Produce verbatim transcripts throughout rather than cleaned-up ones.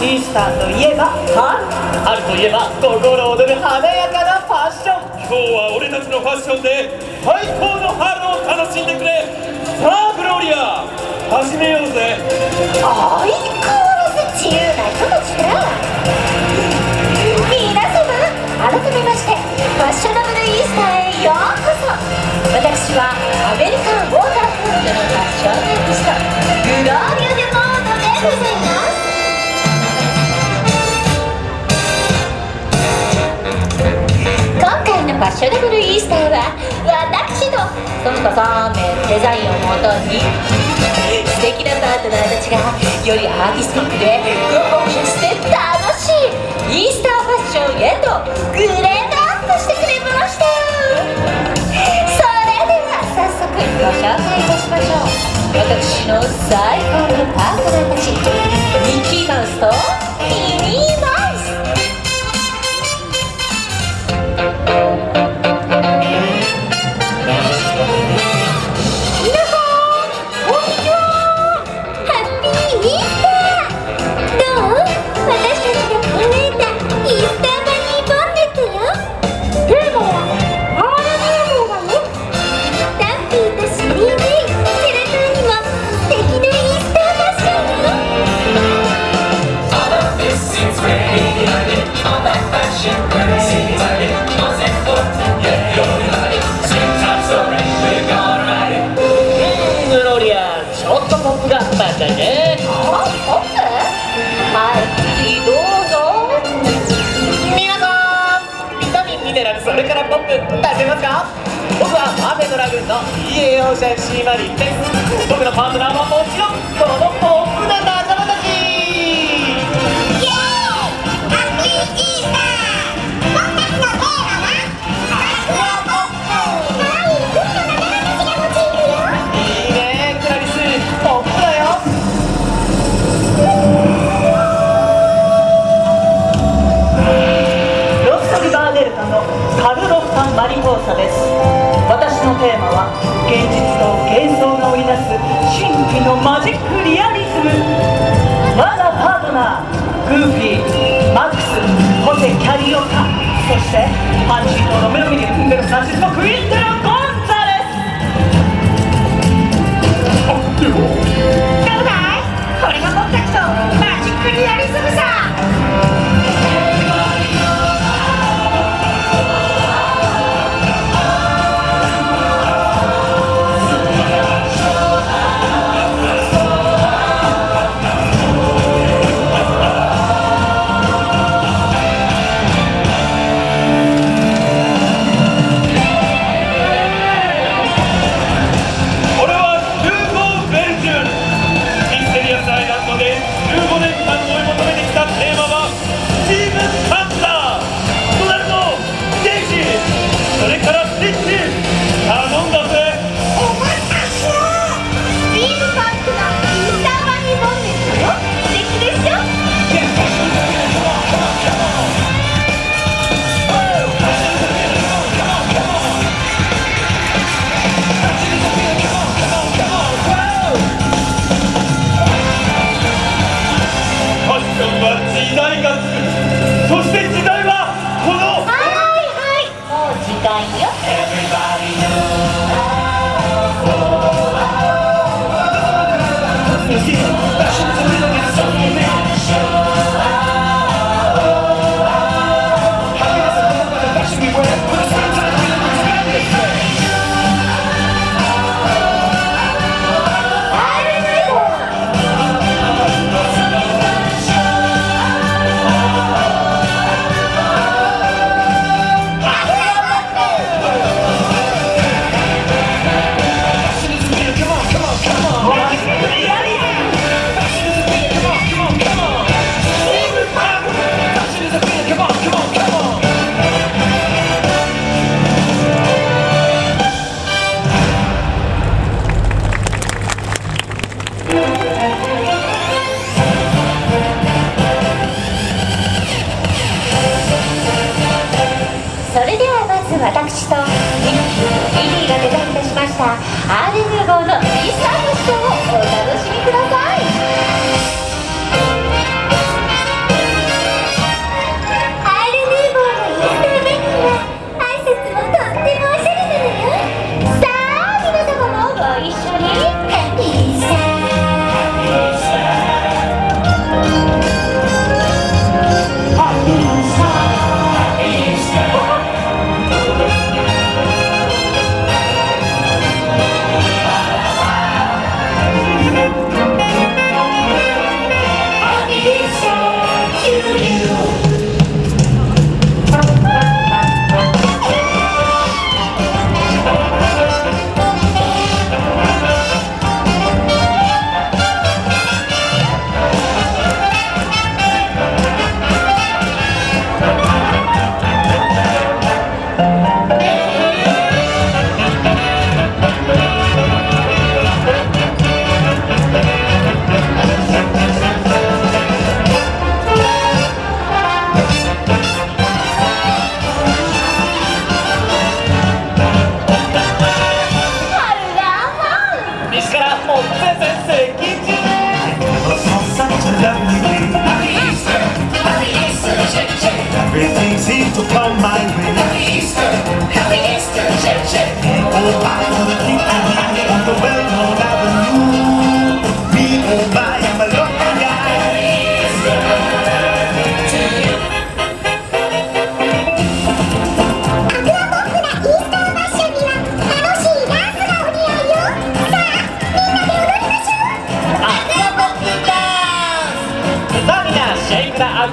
イースターといえば春、春といえば心躍る華やかなファッション。 今日は俺たちのファッションで最高の春を楽しんでくれ。さあグローリア、始めようぜ。 相変わらず自由な人たちだ。皆様、改めましてファッショナブルイースターへようこそ。私はアメリカンウォーターフロントのファッションアーティストグローリア・デ・モードでございます。今回のファッショナブルイースターは私のとにかくデザインをもとに素敵なパートナーたちがよりアーティスティックでゴージャスで楽しいイースターファッションへとグレードアップしてくれました。それでは早速ご紹介いたしましょう。私の最高のパートナーたち、ミッキーマウスとミニーマウス。 それからポップ出せますか？僕はパーフェクトラグーンの イーエー オーシャンシーマリンです。僕のパートナーはもちろんこのポップな仲間たち。イエーイ！ハッピーイースター！僕たちのテーマはファッションポップ。かわいいグッドな仲間たちがモチーフよ。いいねクラリス、ポップだよ。ロストリバーデルタのカルロスタン・マリポーサです。私のテーマは現実と幻想が織りなす神秘のマジックリアリズム。我がパートナーグーフィー、マックス、ホセ・キャリオカ、そしてパンチーとロメロミに組んでるフランシスコ・クインテロ・ゴンザレス。あ、でもどうだい？これが僕たちのマジックリアリズムさ。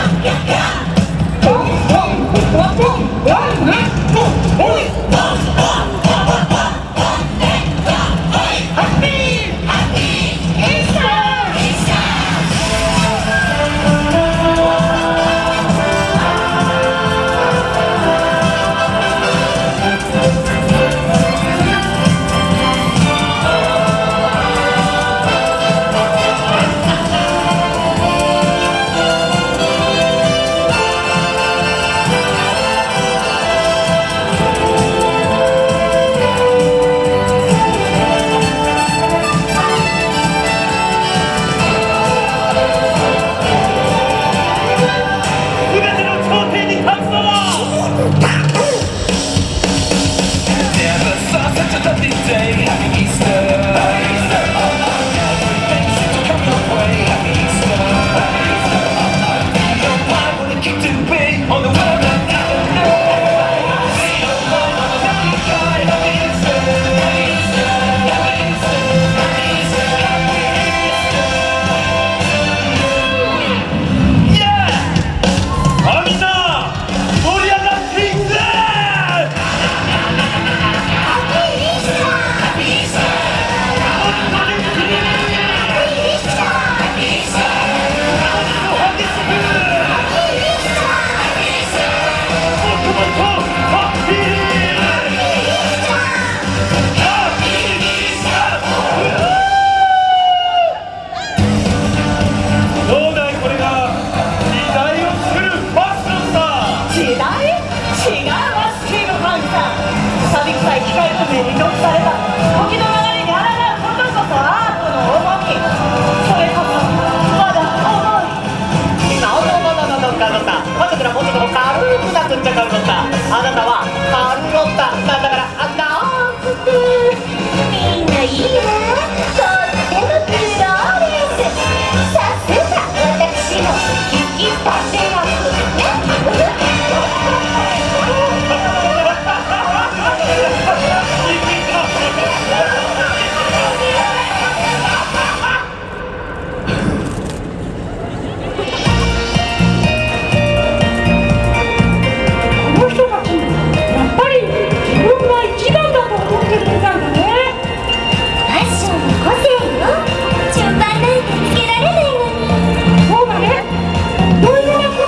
順番なんてつけられないのに。そうだね。どういうわけ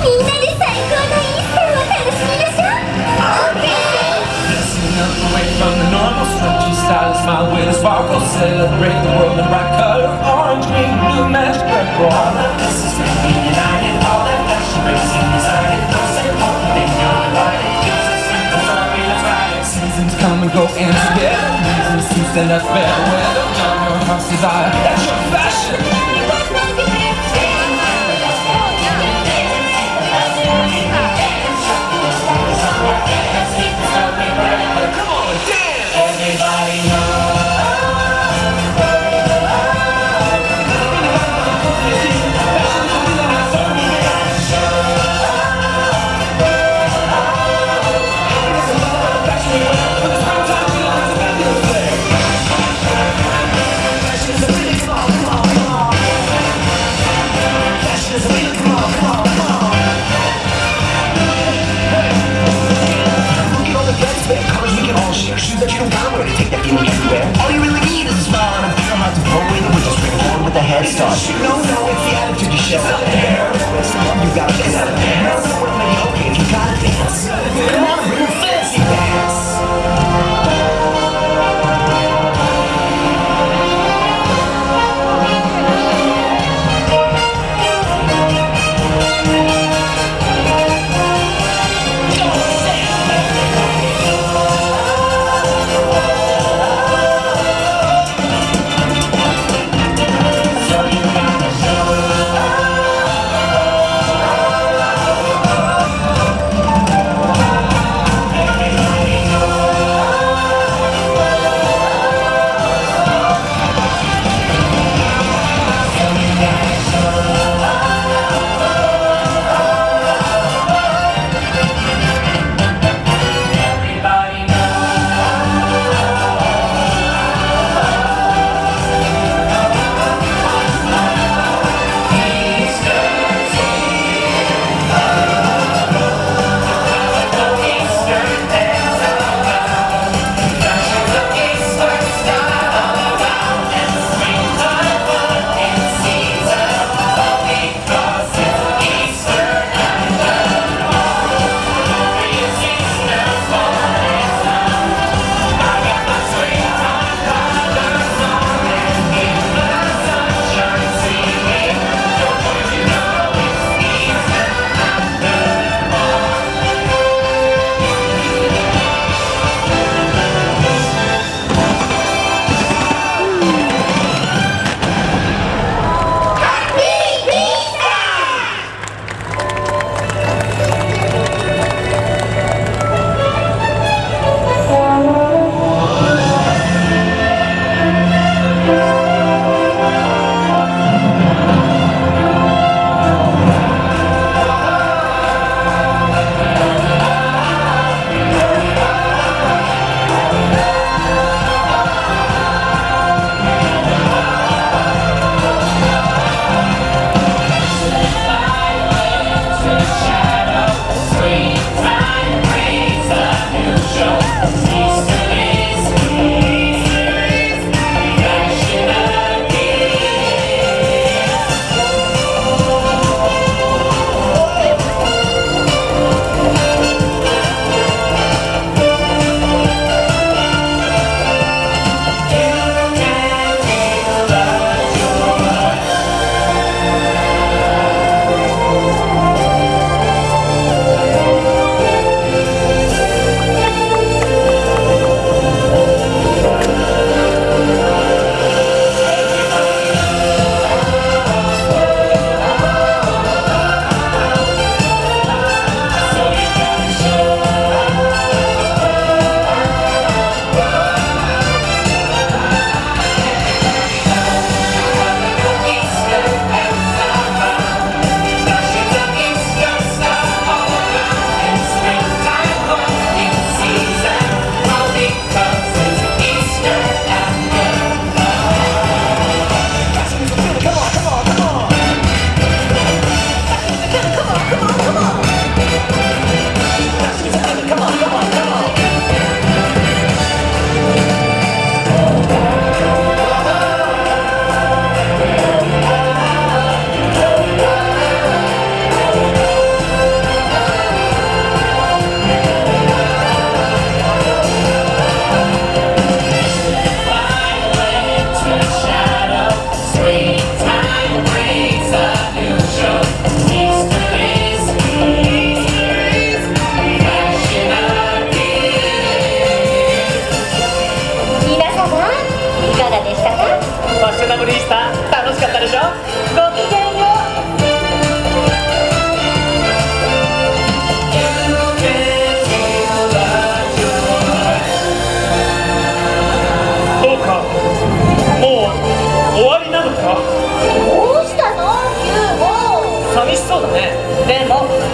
みんなで最高のイースターを楽しみましょう。 Listen up away from the normal structure style. Smile with a sparkle. Celebrate the world in bright color. Orange, green, blue, magic purple. All of this is being united. All that fashion racing decided. Don't say one thing, you're divided. Use it, sing the story, let's ride it. Seasons come and go in together. Reasons to stand up better weather. Beyond your heart's desire. That's your fashion.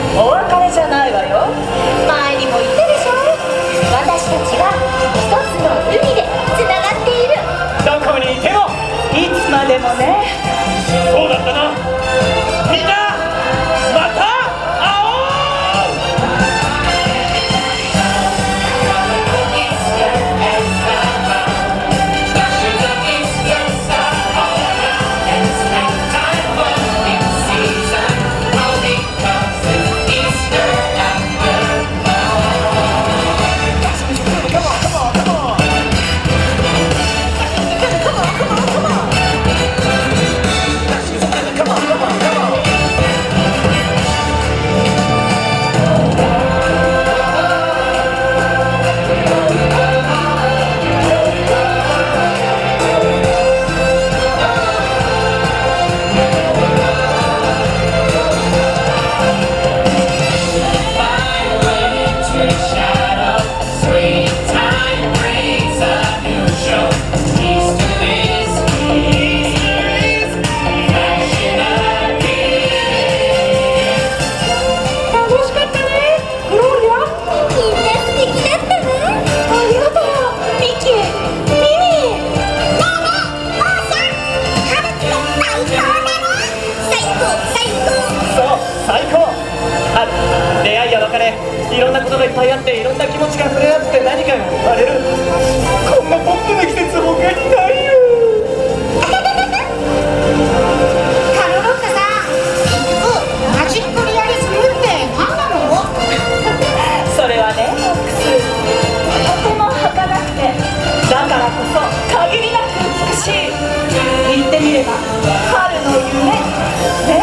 お別れじゃないわよ。前にも言ったでしょ。私たちは一つの海でつながっている。 どこにいてもいつまでもね。 そうだったな。みんなまた会おう。 いろんなことがいっぱいあって、いろんな気持ちが触れ合って何かが生まれる。こんなポップな季節他にないよ。 カルロッカさん、マジックリアリズムって何なの？ それはね、モックス、とても儚くて、だからこそ限りなく美しい。言ってみれば春の夢ね。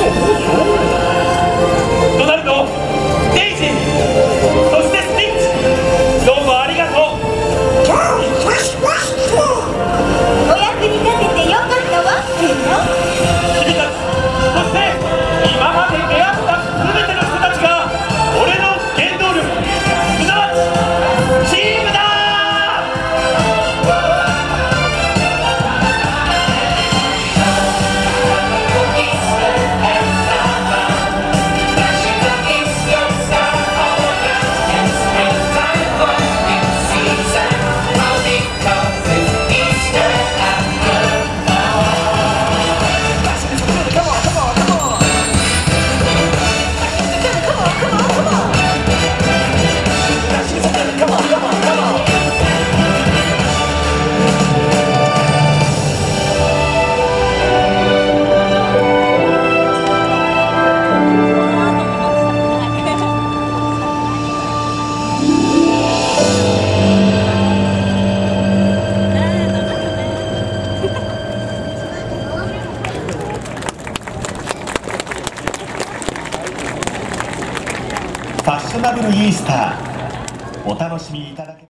ドナルド、デイジー、そしてスティッチ、どうもありがとう。 お役に立ててよかったわ。 君たち、そして今まで出会った全ての人たちが俺の原動力、すなわちチームだ。 ファッショナブルイースター、お楽しみいただけ